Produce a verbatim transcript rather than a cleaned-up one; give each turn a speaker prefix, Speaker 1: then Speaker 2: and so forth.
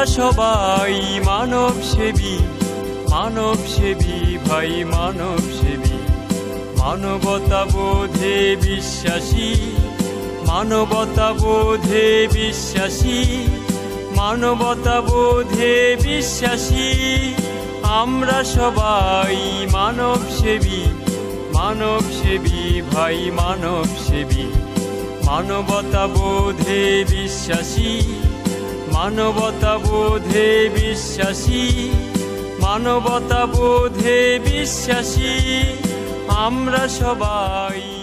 Speaker 1: সবাই মানব সেবী, মানব সেবী ভাই মানব সেবী। মানবতা বোধে বিশ্বাসী, মানবতা বোধে বিশ্বাসী, মানবতা বোধে বিশ্বাসী। আমরা সবাই মানব সেবী, মানব সেবী ভাই মানব সেবী। মানবতা বোধে বিশ্বাসী, মানবতা বোধে বিশ্বাসী, মানবতা বোধে বিশ্বাসী। আমরা সবাই